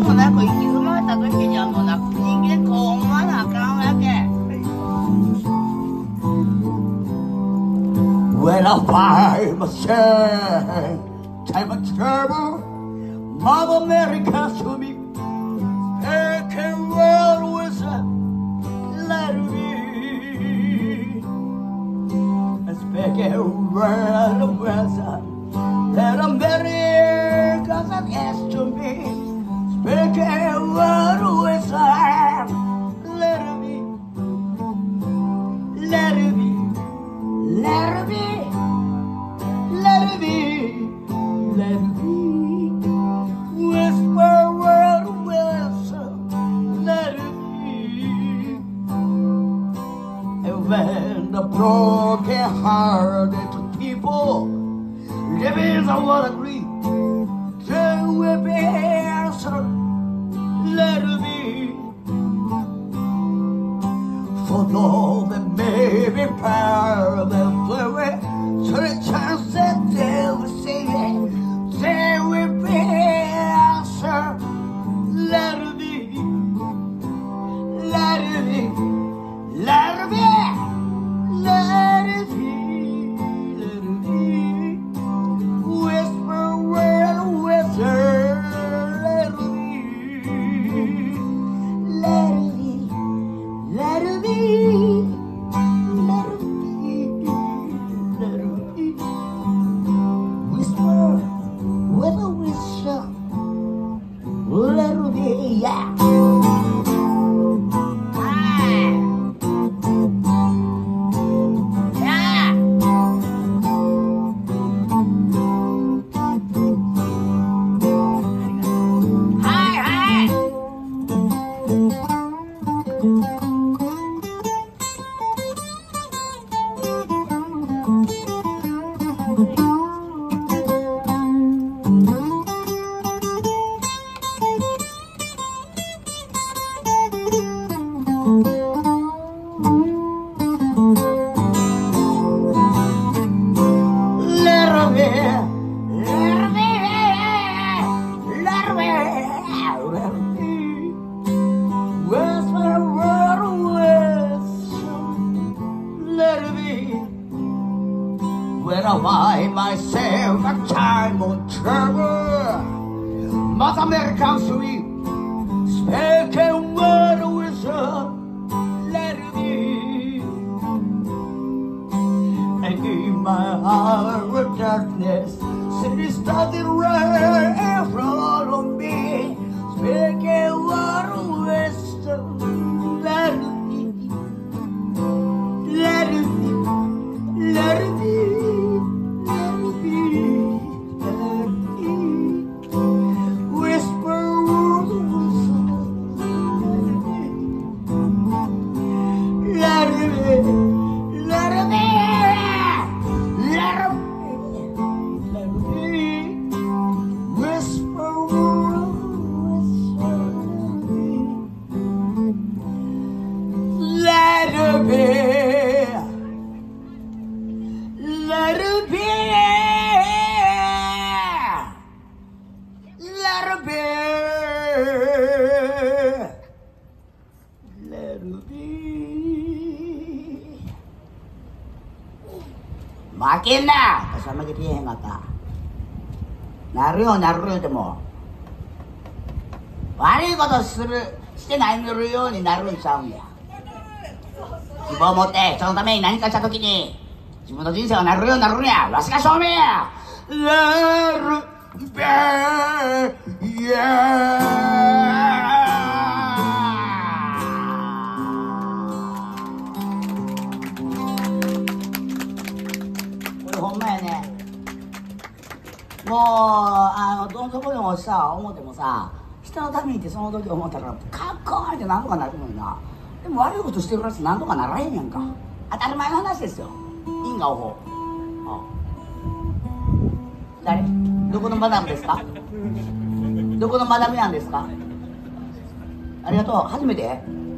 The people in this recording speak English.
もなく行き詰まった時にはもうな人間こう思わなあかんわけ。 When I find myself time of trouble, Mother Mary comes to me, making world with a let me, speaking world with a let Mary comes and asks to me, speaking world with a let me, let me. Let it be, let it be, let it be. Whisper word whistle, let it be. And when the broken-hearted people living on one agree, they will be answered, let it be. For though they may be proud and fluid, so the chance that they will see it, they will be answered. Let it be, let it be, let it be, let it be, let it be. Whisper, word, whisper, let it be, let it be. Let it be, let it be, let it be. Whisper with a whisper, let it be, yeah. When I find myself a time of trouble, Mother Mary comes to me, speaking word of wisdom, let it be. And in my hour of darkness, sin started right from on me, speaking word of wisdom, let it be, let it be, let it be.負けんな。私は負けてへんかった。なるよなるよでも悪いことしてないようになるんちゃうんや。希望を持ってそのために何かしたときに自分の人生はなるようになるんや。わしが証明や。なるべや。ほんまやね。もうどん底でもさ思ってもさ、人のためにってその時思ったらかっこいいって何とかなるのにな。でも悪いことしてるやつ何とかならへんやんか。当たり前の話ですよ。因果応報。誰？どこのマダムですか？どこのマダムなんですか？ありがとう。初めて？